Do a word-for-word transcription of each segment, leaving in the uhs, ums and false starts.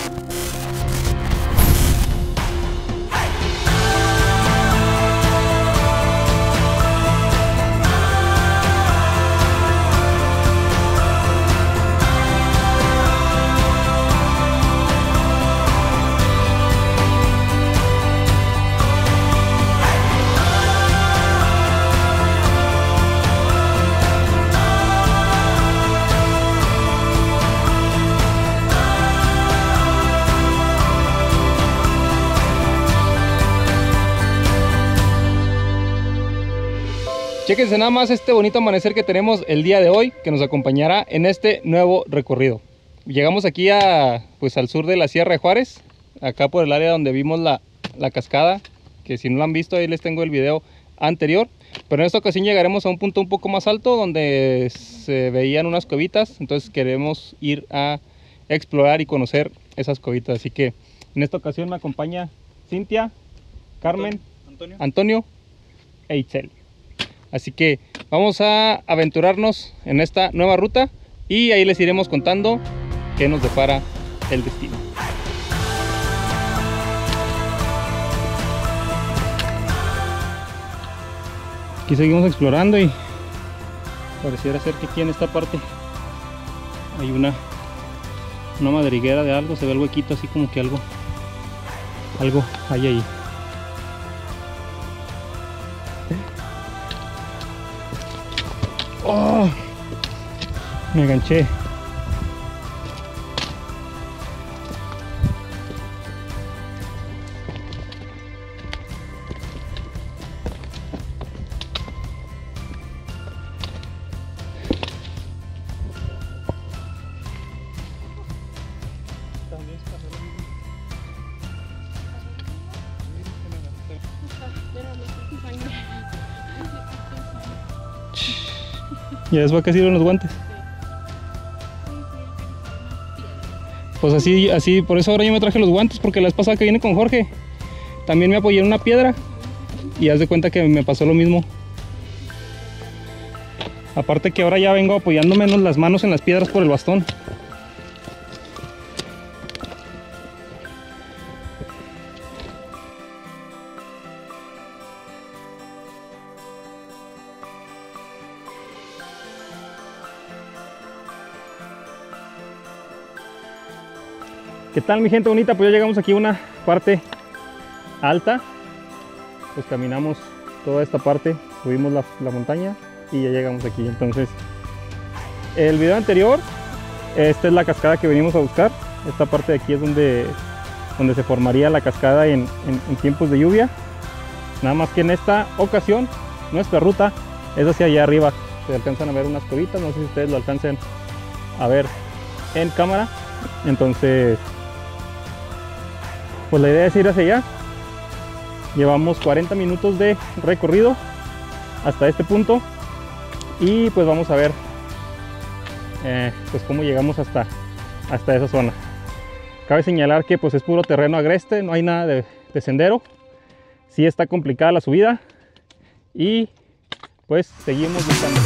Chéquense nada más este bonito amanecer que tenemos el día de hoy, que nos acompañará en este nuevo recorrido. Llegamos aquí a, pues, al sur de la Sierra de Juárez, acá por el área donde vimos la, la cascada, que si no lo han visto ahí les tengo el video anterior. Pero en esta ocasión llegaremos a un punto un poco más alto donde se veían unas cuevitas, entonces queremos ir a explorar y conocer esas cuevitas. Así que en esta ocasión me acompaña Cintia, Carmen, Antonio, Antonio e Itzel. Así que vamos a aventurarnos en esta nueva ruta y ahí les iremos contando qué nos depara el destino. Aquí seguimos explorando y pareciera ser que aquí en esta parte hay una, una madriguera de algo, se ve el huequito así como que algo, algo hay ahí. Oh, me enganché. Ya después que sirven los guantes. Pues así, así, por eso ahora yo me traje los guantes, porque la vez pasada que vine con Jorge también me apoyé en una piedra y haz de cuenta que me pasó lo mismo. Aparte que ahora ya vengo apoyando menos las manos en las piedras por el bastón. ¿Qué tal mi gente bonita? Pues ya llegamos aquí a una parte alta. Pues caminamos toda esta parte, subimos la, la montaña y ya llegamos aquí. Entonces, el video anterior, esta es la cascada que venimos a buscar. Esta parte de aquí es donde, donde se formaría la cascada en, en, en tiempos de lluvia. Nada más que en esta ocasión, nuestra ruta es hacia allá arriba. Se alcanzan a ver unas cuevitas, no sé si ustedes lo alcancen a ver en cámara. Entonces, pues la idea es ir hacia allá. Llevamos cuarenta minutos de recorrido hasta este punto y pues vamos a ver eh, pues cómo llegamos hasta, hasta esa zona. Cabe señalar que pues es puro terreno agreste, no hay nada de, de sendero. Sí está complicada la subida y pues seguimos buscando.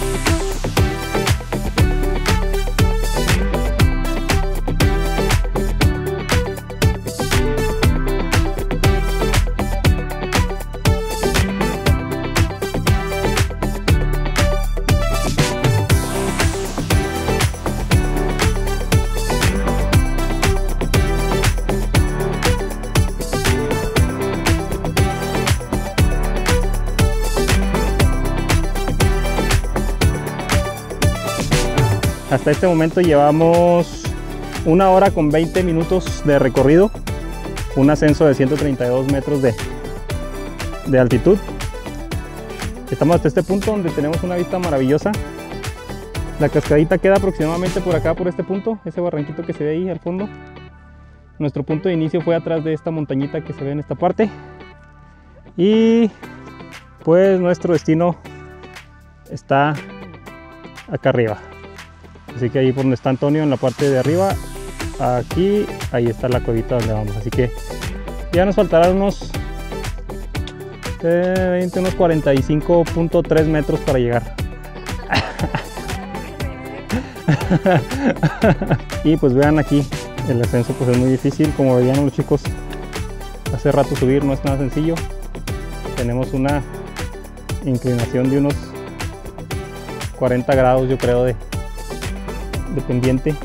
Hasta este momento llevamos una hora con veinte minutos de recorrido, un ascenso de ciento treinta y dos metros de, de altitud. Estamos hasta este punto donde tenemos una vista maravillosa. La cascadita queda aproximadamente por acá, por este punto, ese barranquito que se ve ahí al fondo. Nuestro punto de inicio fue atrás de esta montañita que se ve en esta parte. Y pues nuestro destino está acá arriba. Así que ahí por donde está Antonio, en la parte de arriba, aquí, ahí está la cuevita donde vamos. Así que ya nos faltarán unos, eh, veinte, unos cuarenta y cinco punto tres metros para llegar. Y pues vean aquí El ascenso pues es muy difícil, como veían los chicos hace rato, subir no es nada sencillo. Tenemos una inclinación de unos cuarenta grados, yo creo, de, de pendiente.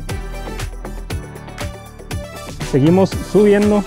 Seguimos subiendo.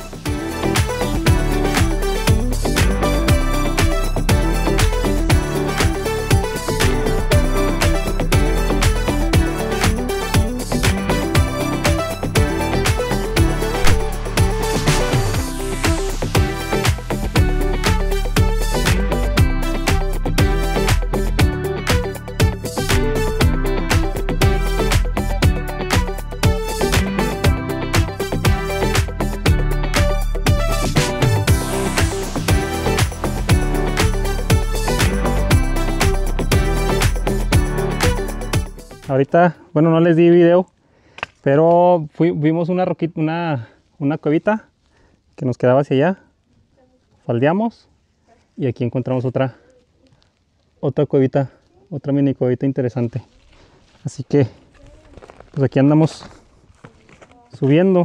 Ahorita, bueno, no les di video, pero fui, vimos una roquita, una, una cuevita que nos quedaba hacia allá. Faldeamos y aquí encontramos otra, otra cuevita, otra mini cuevita interesante. Así que, pues aquí andamos subiendo.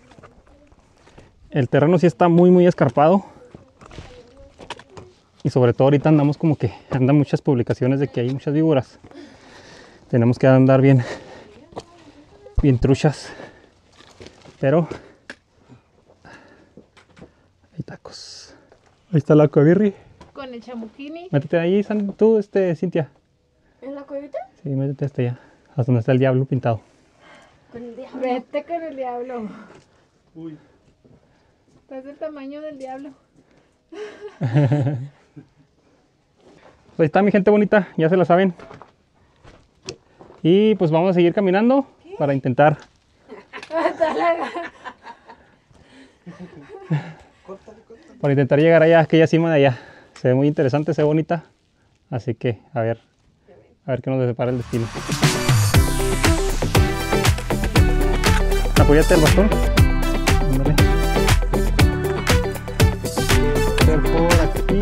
El terreno sí está muy, muy escarpado. Y sobre todo ahorita andamos como que andan muchas publicaciones de que hay muchas víboras. Tenemos que andar bien, bien truchas, pero hay tacos. Ahí está la cuevirri. Con el chamuquini. Métete ahí, San, tú, este, Cintia. ¿En la cuevita? Sí, métete hasta allá, hasta donde está el diablo pintado. Con el diablo. Vete con el diablo. Uy. Estás del tamaño del diablo. Pues ahí está, mi gente bonita, ya se la saben. Y pues vamos a seguir caminando. ¿Qué? Para intentar para intentar llegar allá, a aquella cima de allá. Se ve muy interesante, se ve bonita, así que a ver a ver qué nos depara el destino. Apóyate el bastón. Ándale. Ver por aquí.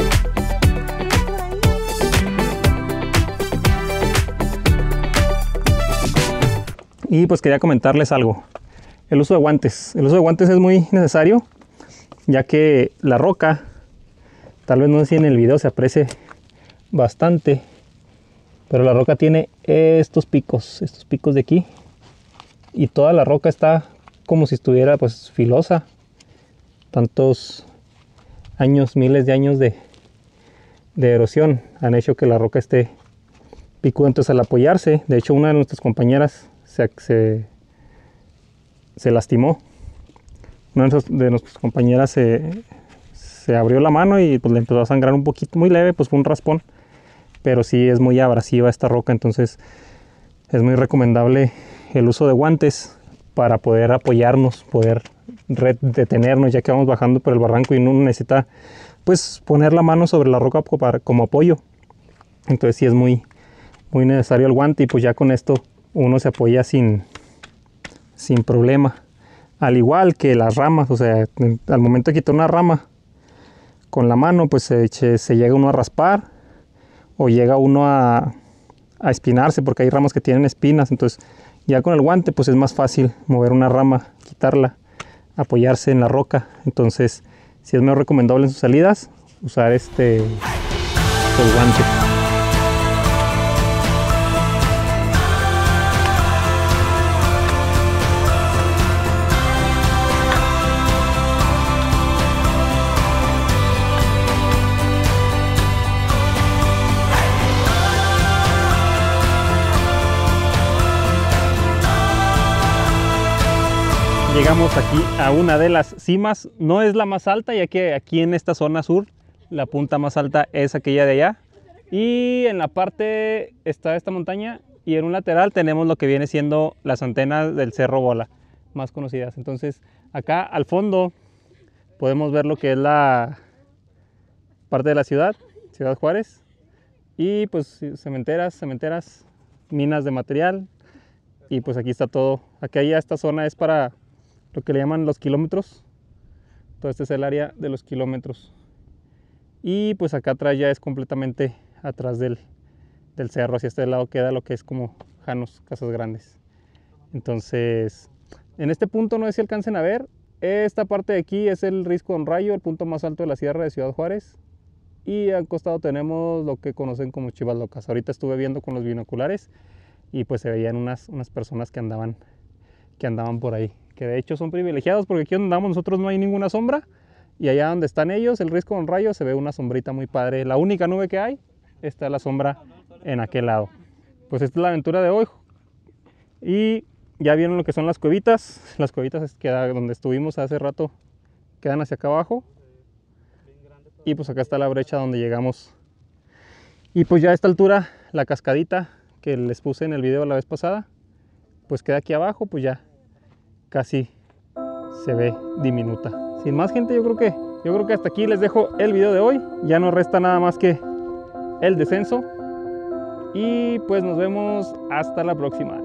Y pues quería comentarles algo. El uso de guantes. El uso de guantes es muy necesario, ya que la roca, tal vez no sé si en el video se aprecie bastante, pero la roca tiene estos picos, estos picos de aquí. Y toda la roca está como si estuviera pues filosa. Tantos años, miles de años de, de erosión han hecho que la roca esté picuda. Entonces al apoyarse, de hecho una de nuestras compañeras Se, se, se lastimó. Una de nuestras compañeras se, se abrió la mano y pues le empezó a sangrar un poquito, muy leve, pues fue un raspón, pero sí es muy abrasiva esta roca, entonces es muy recomendable el uso de guantes para poder apoyarnos, poder detenernos ya que vamos bajando por el barranco y uno necesita pues poner la mano sobre la roca para, como apoyo. Entonces sí es muy, muy necesario el guante, y pues ya con esto uno se apoya sin, sin problema. Al igual que las ramas, o sea, al momento de quitar una rama con la mano, pues se, se llega uno a raspar o llega uno a, a espinarse, porque hay ramas que tienen espinas. Entonces ya con el guante pues es más fácil mover una rama, quitarla, apoyarse en la roca. Entonces sí es muy recomendable en sus salidas usar este el guante. Llegamos aquí a una de las cimas, no es la más alta, ya que aquí en esta zona sur la punta más alta es aquella de allá, y en la parte está esta montaña, y en un lateral tenemos lo que viene siendo las antenas del Cerro Bola, más conocidas. Entonces acá al fondo podemos ver lo que es la parte de la ciudad, Ciudad Juárez, y pues cementeras, cementeras, minas de material, y pues aquí está todo. Aquí allá esta zona es para lo que le llaman los kilómetros. Todo este es el área de los kilómetros. Y pues acá atrás ya es completamente atrás del, del cerro. Hacia este lado queda lo que es como Janos, Casas Grandes. Entonces, En este punto no sé si alcancen a ver, esta parte de aquí es el Risco Don Rayo, el punto más alto de la sierra de Ciudad Juárez. Y al costado tenemos lo que conocen como Chivas Locas. Ahorita estuve viendo con los binoculares y pues se veían unas, unas personas que andaban, que andaban por ahí. Que de hecho son privilegiados porque aquí donde andamos nosotros no hay ninguna sombra. Y allá donde están ellos, el Risco Don Rayo, se ve una sombrita muy padre. La única nube que hay, está la sombra en aquel lado. Pues esta es la aventura de hoy. Y ya vieron lo que son las cuevitas. Las cuevitas que donde estuvimos hace rato quedan hacia acá abajo. Y pues acá está la brecha donde llegamos. Y pues ya a esta altura, la cascadita que les puse en el video la vez pasada, pues queda aquí abajo, pues ya casi se ve diminuta. Sin más, gente, yo creo que yo creo que hasta aquí les dejo el video de hoy. Ya no resta nada más que el descenso. Y pues nos vemos hasta la próxima.